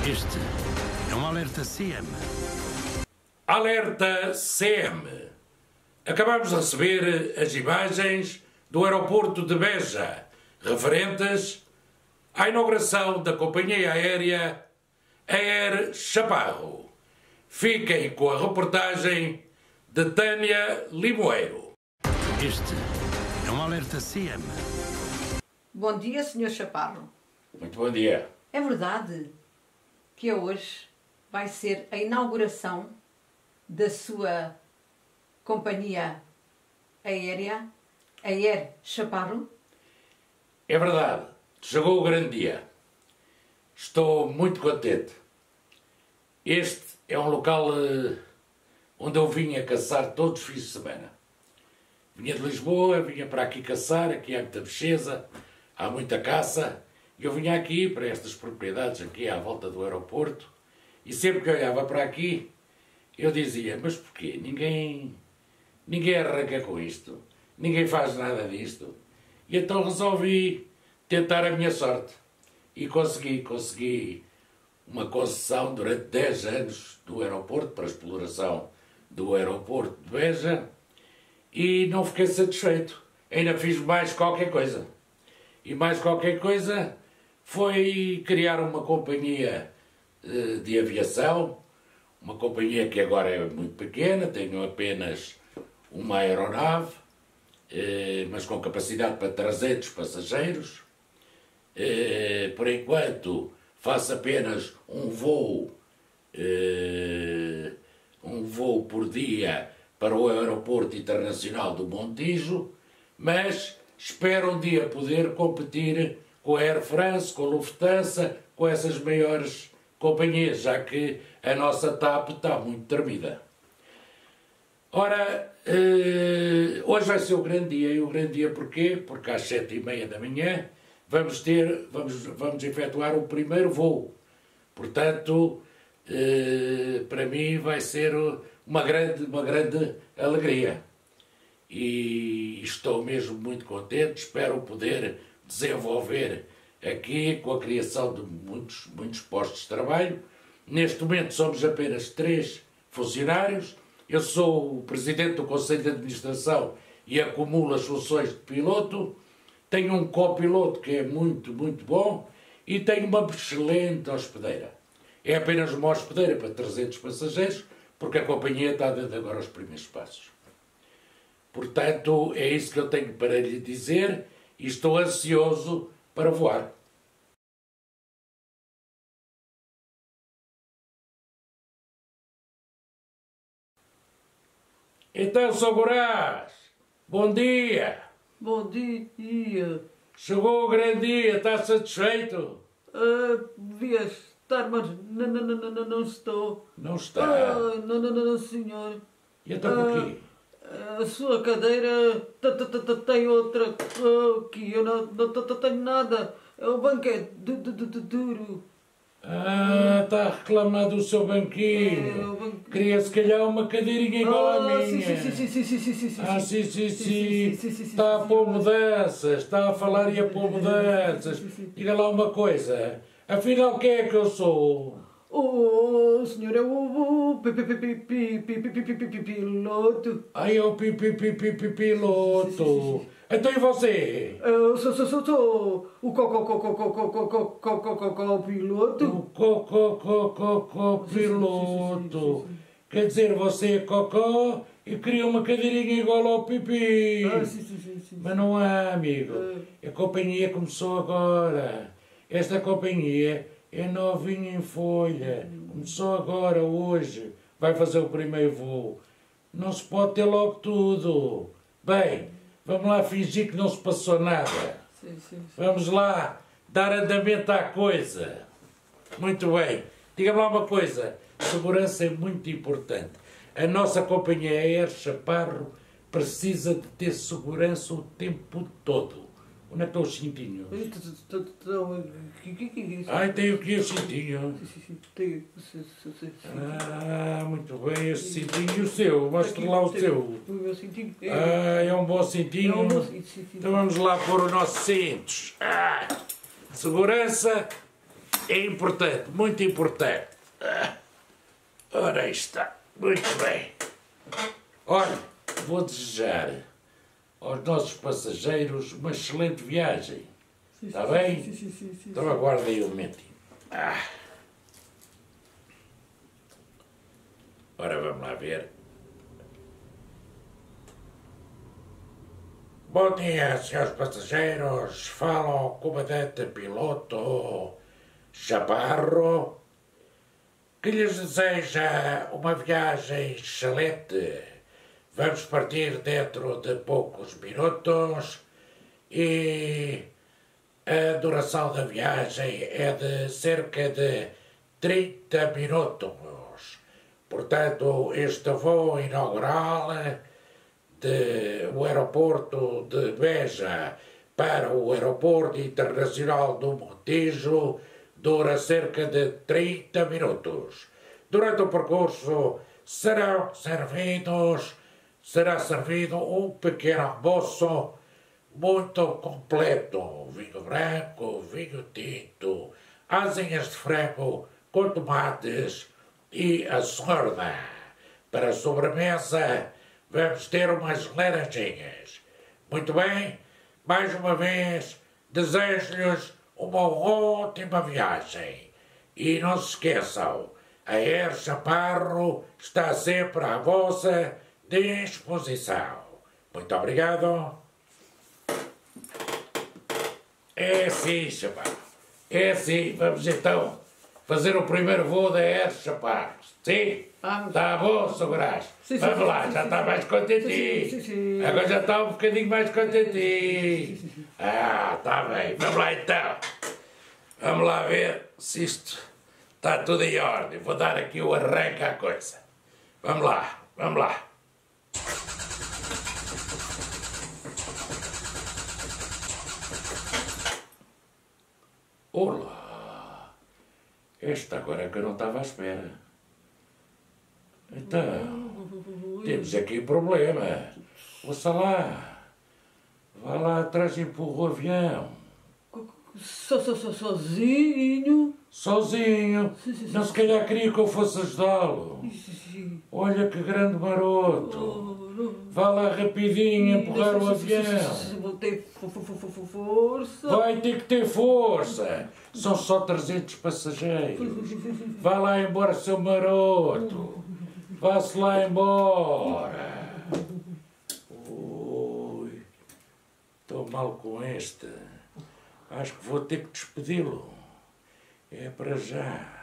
Este é um alerta CM. Alerta CM. Acabamos de receber as imagens do aeroporto de Beja, referentes à inauguração da companhia aérea Air Chaparro. Fiquem com a reportagem de Tânia Limoeiro. Este é um alerta CM. Bom dia, Sr. Chaparro. Muito bom dia. É verdade que hoje vai ser a inauguração da sua companhia aérea, Air Chaparro? É verdade. Chegou o grande dia. Estou muito contente. Este é um local onde eu vinha caçar todos os fins de semana. Vinha de Lisboa, vinha para aqui caçar, aqui há muita bicheza, há muita caça. E eu vinha aqui para estas propriedades aqui à volta do aeroporto e sempre que olhava para aqui eu dizia, mas porquê? Ninguém arranca com isto, ninguém faz nada disto. E então resolvi tentar a minha sorte e consegui uma concessão durante 10 anos do aeroporto para a exploração do aeroporto de Beja e não fiquei satisfeito, ainda fiz mais qualquer coisa. E mais qualquer coisa foi criar uma companhia de aviação, uma companhia que agora é muito pequena, tenho apenas uma aeronave, mas com capacidade para 300 passageiros. Por enquanto faço apenas um voo por dia para o Aeroporto Internacional do Montijo, mas espero um dia poder competir com a Air France, com a Lufthansa, com essas maiores companhias, já que a nossa TAP está muito tremida. Ora, hoje vai ser o grande dia. E o grande dia porquê? Porque às 7h30 da manhã vamos efetuar o primeiro voo. Portanto, para mim vai ser uma grande alegria. E estou mesmo muito contente, espero poder desenvolver aqui com a criação de muitos postos de trabalho. Neste momento somos apenas 3 funcionários, eu sou o presidente do Conselho de Administração e acumulo as funções de piloto, tenho um copiloto que é muito bom e tenho uma excelente hospedeira. É apenas uma hospedeira para 300 passageiros, porque a companhia está dando agora os primeiros passos. Portanto, é isso que eu tenho para lhe dizer e estou ansioso para voar. Então, Sr. Goraz, bom dia. Bom dia. Chegou o grande dia, está satisfeito? Devia estar, mas não estou. Não está? Não, senhor. E então porquê? A sua cadeira tem outra aqui, eu não tenho nada. O banco é duro. Está a reclamar do seu banquinho. Queria se calhar uma cadeirinha igual à minha. Sim. Está a pôr mudanças, está a falar e a pôr mudanças. Diga lá uma coisa, afinal quem é que eu sou? O senhor é o piloto. Ai, é o piloto. Então e você? Eu sou o piloto. O piloto. Quer dizer, você é cocó e queria uma cadeirinha igual ao pipi. Sim. Mas não há, amigo. A companhia começou agora. Esta companhia é novinha em folha. Começou agora, hoje. Vai fazer o primeiro voo. Não se pode ter logo tudo. Bem, vamos lá fingir que não se passou nada. Sim. Vamos lá dar andamento à coisa. Muito bem. Diga-me lá uma coisa. Segurança é muito importante. A nossa companhia Air Chaparro precisa de ter segurança o tempo todo. Onde é que estão os cintinhos? Ai, tem o que o cintinho? Muito bem, esse cintinho e o seu. Mostre lá o seu. O meu cintinho. É um bom cintinho. É um bom cintinho. Então vamos lá pôr os nossos cintos. Segurança. é importante, muito importante. Ora, aí está. Muito bem. Olha, vou desejar aos nossos passageiros uma excelente viagem. Está bem? Sim. Então aguarda aí um momentinho. Ora, vamos lá ver. Bom dia, senhores passageiros. Fala o comandante piloto Chaparro, que lhes deseja uma viagem excelente. Vamos partir dentro de poucos minutos e a duração da viagem é de cerca de 30 minutos. Portanto, este voo inaugural do aeroporto de Beja para o aeroporto internacional do Montijo dura cerca de 30 minutos. Durante o percurso será servido um pequeno almoço muito completo: vinho branco, vinho tinto, asinhas de frango com tomates e a sorda. Para a sobremesa vamos ter umas laranjinhas. Muito bem, mais uma vez desejo-lhes uma ótima viagem. E não se esqueçam, a Air Chaparro está sempre à vossa disposição. Muito obrigado. É sim, Chaparro. É sim. Vamos então fazer o primeiro voo da Air Chaparro. Sim? Está bom, Sr. Brás? Vamos lá, já está mais contentinho. Sim. Agora já está um bocadinho mais contentinho. Está bem. Vamos lá então. Vamos lá ver se isto está tudo em ordem. Vou dar aqui o arranque à coisa. Vamos lá, vamos lá. Olá! Esta agora é que eu não estava à espera. Então, temos aqui um problema. Ouça lá. Vá lá atrás e empurra o avião. Sozinho? Sozinho. Não se calhar queria que eu fosse ajudá-lo. Olha que grande maroto. Vá lá rapidinho empurrar o avião. Vou ter força. Vai ter que ter força. São só 300 passageiros. Vá lá embora, seu maroto. Vá-se lá embora. Ui, estou mal com este. Acho que vou ter que despedi-lo. É para já.